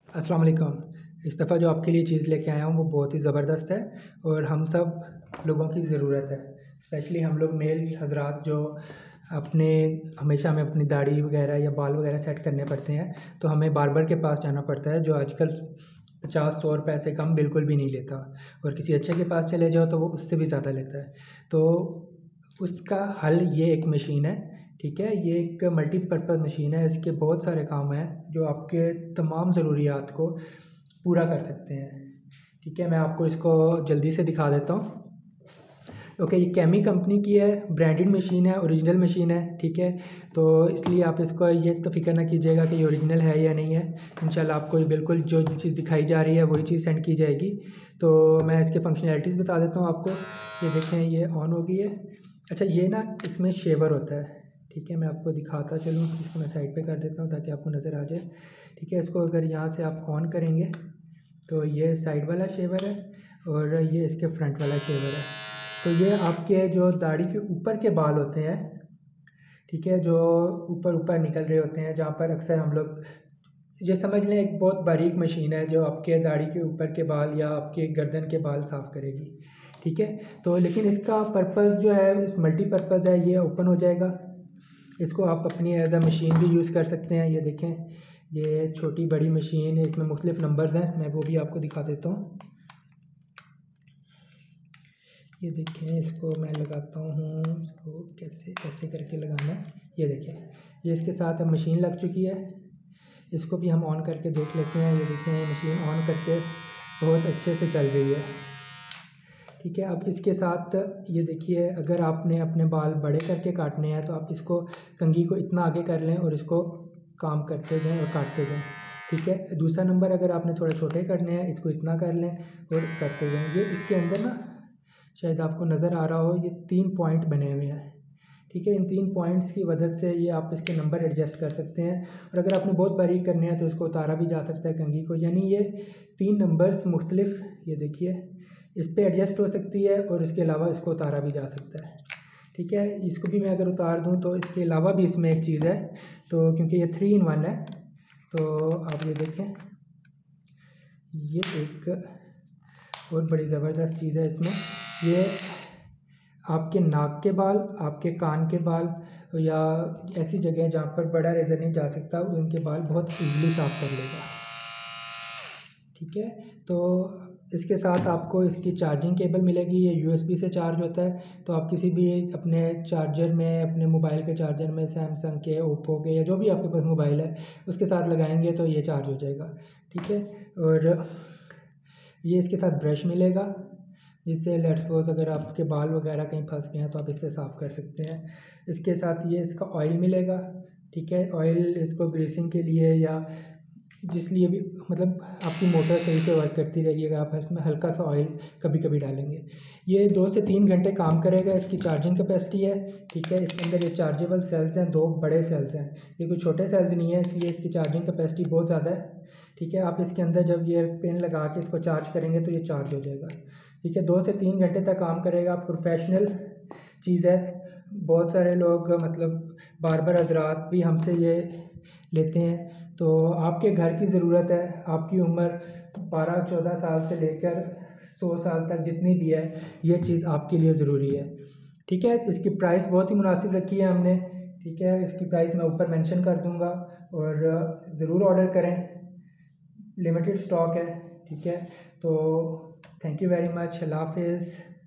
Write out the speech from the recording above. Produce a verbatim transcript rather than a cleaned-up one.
अस्सलाम वालेकुम। इस दफ़ा जो आपके लिए चीज़ लेके आया हूँ वो बहुत ही ज़बरदस्त है और हम सब लोगों की ज़रूरत है। स्पेशली हम लोग मेल हज़रात जो अपने हमेशा हमें अपनी दाढ़ी वगैरह या बाल वगैरह सेट करने पड़ते हैं, तो हमें बार्बर के पास जाना पड़ता है जो आजकल पचास सौ रुपए से कम बिल्कुल भी नहीं लेता, और किसी अच्छे के पास चले जाओ तो वो उससे भी ज़्यादा लेता है। तो उसका हल ये एक मशीन है, ठीक है? ये एक मल्टीपर्पज़ मशीन है, इसके बहुत सारे काम हैं जो आपके तमाम ज़रूरियात को पूरा कर सकते हैं, ठीक है? मैं आपको इसको जल्दी से दिखा देता हूँ। ओके, ये कैमी कंपनी की है, ब्रांडेड मशीन है, ओरिजिनल मशीन है, ठीक है? तो इसलिए आप इसको ये तो फ़िक्र ना कीजिएगा कि ये ओरिजिनल है या नहीं है। इंशाल्लाह आपको ये बिल्कुल जो चीज़ दिखाई जा रही है वही चीज़ सेंड की जाएगी। तो मैं इसके फंक्शनैलिटीज़ बता देता हूँ आपको। ये देखें, ये ऑन हो गई है। अच्छा, ये ना इसमें शेवर होता है, ठीक है? मैं आपको दिखाता चलूँ, इसको मैं साइड पे कर देता हूँ ताकि आपको नज़र आ जाए, ठीक है? इसको अगर यहाँ से आप ऑन करेंगे तो ये साइड वाला शेवर है और ये इसके फ्रंट वाला शेवर है। तो ये आपके जो दाढ़ी के ऊपर के बाल होते हैं, ठीक है? जो ऊपर ऊपर निकल रहे होते हैं, जहाँ पर अक्सर हम लोग, ये समझ लें एक बहुत बारीक मशीन है जो आपके दाढ़ी के ऊपर के बाल या आपके गर्दन के बाल साफ़ करेगी, ठीक है? तो लेकिन इसका पर्पज़ जो है इस मल्टीपर्पज़ है, ये ओपन हो जाएगा। इसको आप अपनी एज अ मशीन भी यूज़ कर सकते हैं। ये देखें, ये छोटी बड़ी मशीन है, इसमें मुख्तलिफ नंबर्स हैं, मैं वो भी आपको दिखा देता हूँ। ये देखें, इसको मैं लगाता हूँ, इसको कैसे ऐसे करके लगाना है। ये देखें, ये इसके साथ अब मशीन लग चुकी है। इसको भी हम ऑन करके देख लेते हैं। ये देखें, मशीन ऑन करके बहुत अच्छे से चल रही है, ठीक है? अब इसके साथ ये देखिए, अगर आपने अपने बाल बड़े करके काटने हैं तो आप इसको कंघी को इतना आगे कर लें और इसको काम करते जाएं और काटते जाएं, ठीक है? दूसरा नंबर, अगर आपने थोड़े छोटे करने हैं, इसको इतना कर लें और करते जाएं। ये इसके अंदर ना, शायद आपको नज़र आ रहा हो, ये तीन पॉइंट बने हुए हैं, ठीक है? इन तीन पॉइंट्स की मदद से ये आप इसके नंबर एडजस्ट कर सकते हैं, और अगर आपने बहुत बारीक करने हैं तो इसको उतारा भी जा सकता है कंघी को। यानी ये तीन नंबर्स मुख्तलिफ, ये देखिए, इस पे एडजस्ट हो सकती है और इसके अलावा इसको उतारा भी जा सकता है, ठीक है? इसको भी मैं अगर उतार दूँ तो इसके अलावा भी इसमें एक चीज़ है, तो क्योंकि ये थ्री इन वन है, तो आप ये देखें, ये एक और बड़ी ज़बरदस्त चीज़ है इसमें। ये आपके नाक के बाल, आपके कान के बाल या ऐसी जगह जहाँ पर बड़ा रेज़र नहीं जा सकता, उनके बाल बहुत ईज़िली साफ़ कर लेगा, ठीक है? तो इसके साथ आपको इसकी चार्जिंग केबल मिलेगी, ये यूएसबी से चार्ज होता है। तो आप किसी भी अपने चार्जर में, अपने मोबाइल के चार्जर में, सैमसंग के, ओप्पो के या जो भी आपके पास मोबाइल है उसके साथ लगाएंगे तो ये चार्ज हो जाएगा, ठीक है? और ये इसके साथ ब्रश मिलेगा, जिससे लेट्स सपोज अगर आपके बाल वगैरह कहीं फंस गए हैं तो आप इससे साफ़ कर सकते हैं। इसके साथ ये इसका ऑयल मिलेगा, ठीक है? ऑयल इसको ग्रीसिंग के लिए या जिस लिए भी, मतलब आपकी मोटर सही से वर्क करती रहेगी अगर आप इसमें हल्का सा ऑयल कभी कभी डालेंगे। ये दो से तीन घंटे काम करेगा। इसकी चार्जिंग कैपेसिटी है, ठीक है? इसके अंदर ये चार्जेबल सेल्स हैं, दो बड़े सेल्स हैं, ये कोई छोटे सेल्स नहीं है, इसलिए इसकी चार्जिंग कैपेसिटी बहुत ज़्यादा है, ठीक है? आप इसके अंदर जब ये पिन लगा के इसको चार्ज करेंगे तो ये चार्ज हो जाएगा, ठीक है? दो से तीन घंटे तक काम करेगा। प्रोफेशनल चीज़ है। बहुत सारे लोग, मतलब बार्बर हज़रात भी हमसे ये लेते हैं। तो आपके घर की ज़रूरत है, आपकी उम्र बारह चौदह साल से लेकर सौ साल तक जितनी भी है, ये चीज़ आपके लिए ज़रूरी है, ठीक है? इसकी प्राइस बहुत ही मुनासिब रखी है हमने, ठीक है? इसकी प्राइस मैं ऊपर मेंशन कर दूंगा, और ज़रूर ऑर्डर करें, लिमिटेड स्टॉक है, ठीक है? तो थैंक यू वेरी मच, अल्लाह हाफ़िज़।